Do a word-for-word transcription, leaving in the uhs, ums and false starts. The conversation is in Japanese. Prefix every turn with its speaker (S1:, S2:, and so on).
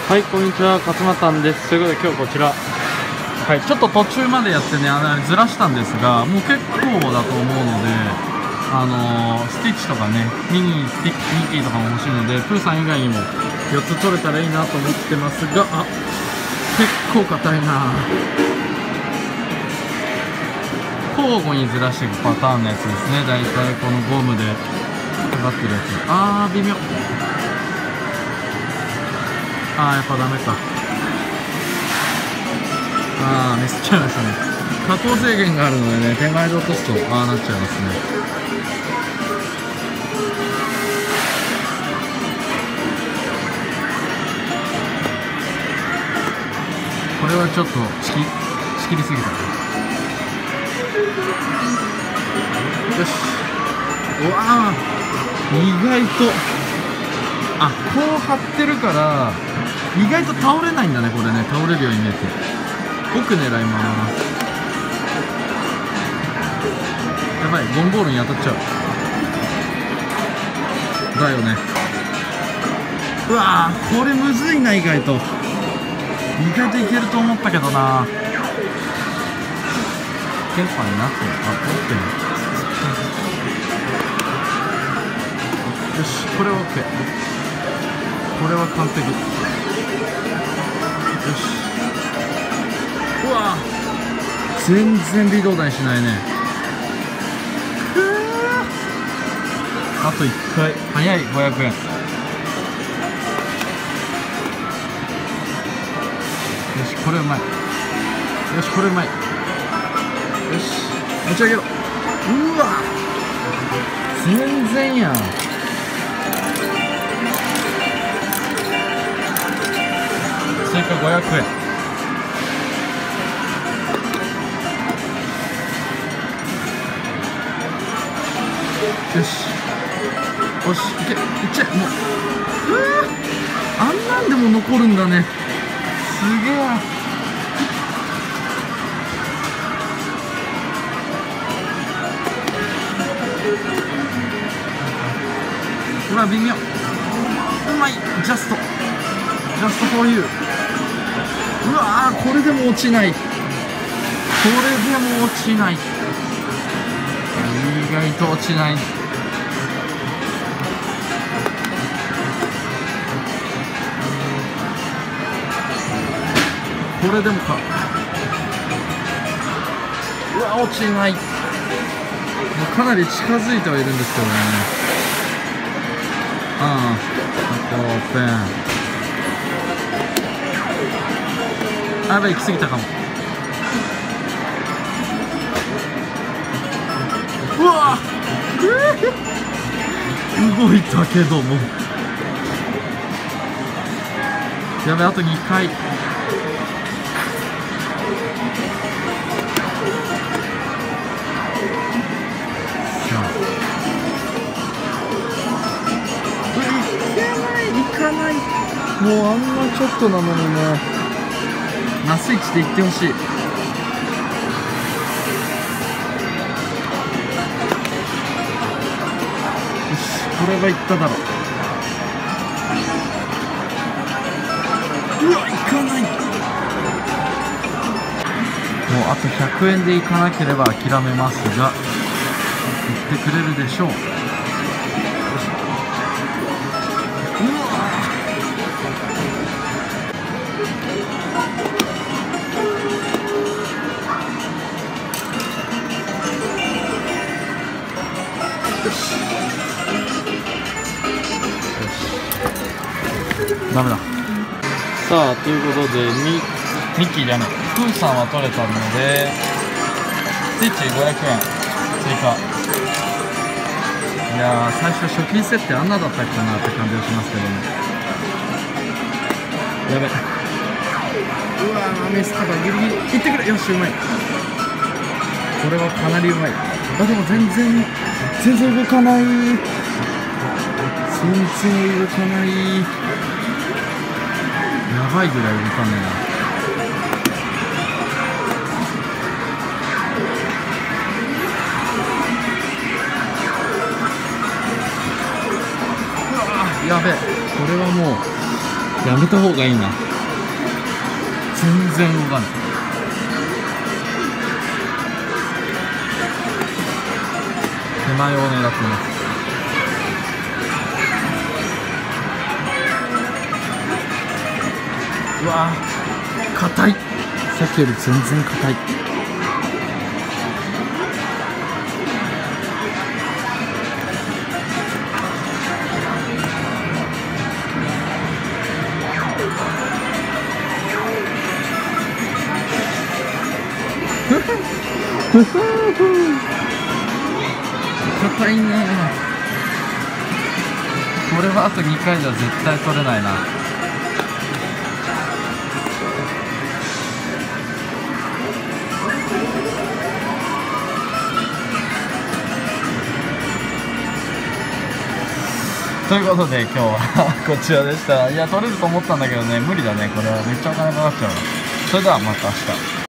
S1: はい、こんにちは、勝俣です。ということで今日こちら、はい、ちょっと途中までやってね、あのずらしたんですが、もう結構だと思うので、あのー、スティッチとかね、ミニスティッチ、ミッキーとかも欲しいので、プーさん以外にもよっつ取れたらいいなと思ってますが、あ、結構硬いな。交互にずらしていくパターンのやつですね。だいたいこのゴムでかかってるやつ。あー、微妙。あー、やっぱダメか。あー、ミスっちゃいましたね。加工制限があるのでね、手前で落とすとああなっちゃいますね。これはちょっと仕切仕切りすぎたね。よし。うわー、意外と、あ、こう張ってるから意外と倒れないんだね。これね、倒れるように見えて奥狙います。やばい、ゴンボールに当たっちゃう。だよね。うわー、これむずいな。意外と意外といけると思ったけどな。ケンパになってる。あ、オッケー。よし、これは OK。 これは完璧。よし。うわー、全然微動だにしないね。あといっかい。早い。ごひゃくえん。よし、これうまい。よし、これうまい。よし、持ち上げろ。うわ、全然やん。追加ごひゃくえん。よしよし、いけ、いっちゃえ。もう、うわ、あんなんでも残るんだね。すげえ。うわ、微妙。うまい。ジャストジャストフォーユー。うわー、これでも落ちない。これでも落ちない。意外と落ちない。これでもか。うわ、落ちない。もうかなり近づいてはいるんですけどね。ああ、あとペン。あ、やばい、行き過ぎたかも。うわ動いたけども。やべ、あとにかい。さあ、いけない、いかない。もうあんなちょっとなのにね。マスイチでいってほしい。よし、これはいっただろう。うわ、いかない。もうあとひゃくえんでいかなければ諦めますが、いってくれるでしょう。ダメだ。さあ、ということでミミッキーじゃない、プーさんは取れたのでスティッチごひゃくえん追加。いやー、最初初期設定あんなだったっけなって感じがしますけどね。やべ、うわー、ミスったか。ギリギリいってくれ。よし、うまい。これはかなりうまい。あ、でも全然全然動かない。全然動かない。やばいぐらい動かんないな。うわ、やべえ。これはもうやめた方がいいな。全然動かない。手前を狙ってます。うわー硬い。さっきより全然硬い。硬いね。これはあとにかいでは絶対取れないな。ということで今日はこちらでした。いや取れると思ったんだけどね、無理だね。これはめっちゃお金かかっちゃう。それではまた明日。